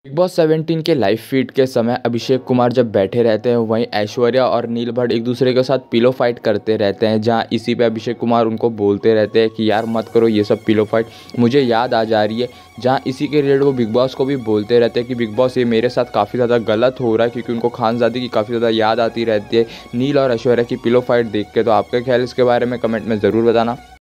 Big boss 17 के live feed के समय अभिषेक कुमार जब बैठे रहते हैं, वहीं ऐश्वर्या और नील भट्ट एक दूसरे के साथ पिलो फाइट करते रहते हैं। जहां इसी पे अभिषेक कुमार उनको बोलते रहते हैं कि यार मत करो ये सब पिलो फाइट, मुझे याद आ जा रही है। जहां इसी के रिलेटेड वो बिग बॉस को भी बोलते रहते हैं कि बिग बॉस ये मेरे साथ काफ़ी ज़्यादा गलत हो रहा है, क्योंकि उनको खानजादी की काफ़ी ज़्यादा याद आती रहती है नील और ऐश्वर्या की पिलो फाइट देख के। तो आपका ख्याल इसके बारे में कमेंट में ज़रूर बताना।